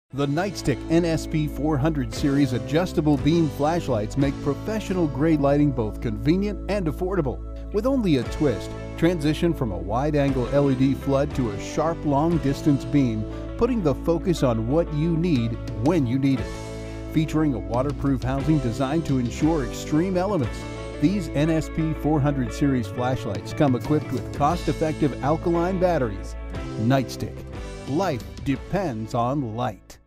The Nightstick NSP-400 series adjustable beam flashlights make professional-grade lighting both convenient and affordable. With only a twist, transition from a wide-angle LED flood to a sharp long-distance beam, putting the focus on what you need when you need it. Featuring a waterproof housing designed to ensure extreme elements, these NSP-400 series flashlights come equipped with cost-effective alkaline batteries. Nightstick. Life depends on light.